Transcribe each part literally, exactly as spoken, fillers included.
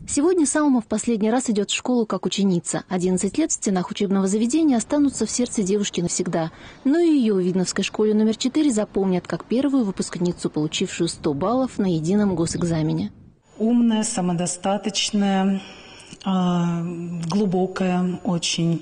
Сегодня Салма в последний раз идет в школу как ученица. одиннадцать лет в стенах учебного заведения останутся в сердце девушки навсегда. Но и ее в Видновской школе номер четыре запомнят как первую выпускницу, получившую сто баллов на едином госэкзамене. Умная, самодостаточная, глубокая, очень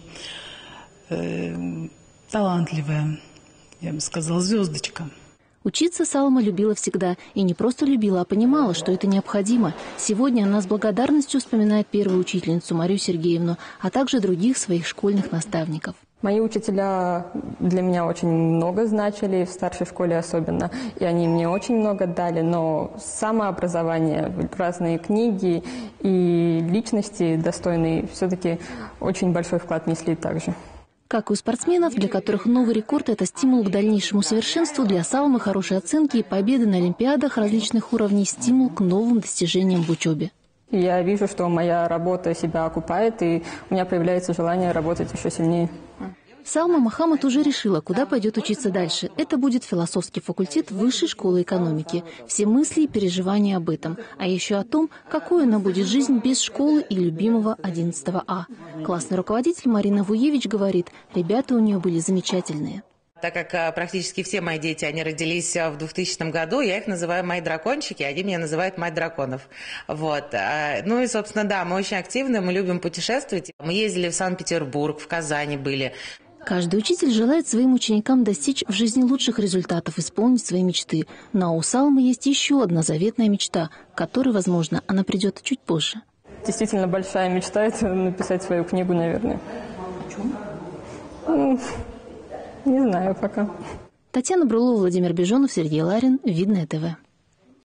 талантливая, я бы сказала, звездочка. Учиться Салма любила всегда. И не просто любила, а понимала, что это необходимо. Сегодня она с благодарностью вспоминает первую учительницу Марию Сергеевну, а также других своих школьных наставников. Мои учителя для меня очень много значили, в старшей школе особенно, и они мне очень много дали, но самообразование, разные книги и личности достойные все-таки очень большой вклад несли также. Как и у спортсменов, для которых новый рекорд – это стимул к дальнейшему совершенству, для Салмы хорошие оценки и победы на олимпиадах различных уровней – стимул к новым достижениям в учебе. Я вижу, что моя работа себя окупает, и у меня появляется желание работать еще сильнее. Салма Мохаммад уже решила, куда пойдет учиться дальше. Это будет философский факультет Высшей школы экономики. Все мысли и переживания об этом. А еще о том, какой она будет жизнь без школы и любимого одиннадцатого А. Классный руководитель Марина Вуевич говорит, ребята у нее были замечательные. Так как практически все мои дети, они родились в двухтысячном году, я их называю мои дракончики, они меня называют мать драконов. Вот. Ну и, собственно, да, мы очень активны, мы любим путешествовать. Мы ездили в Санкт-Петербург, в Казани были. Каждый учитель желает своим ученикам достичь в жизни лучших результатов, исполнить свои мечты. Но у Салмы есть еще одна заветная мечта, к которой, возможно, она придет чуть позже. Действительно большая мечта – это написать свою книгу, наверное. Почему? Не знаю пока. Татьяна Брулова, Владимир Бежонов, Сергей Ларин. Видное ТВ.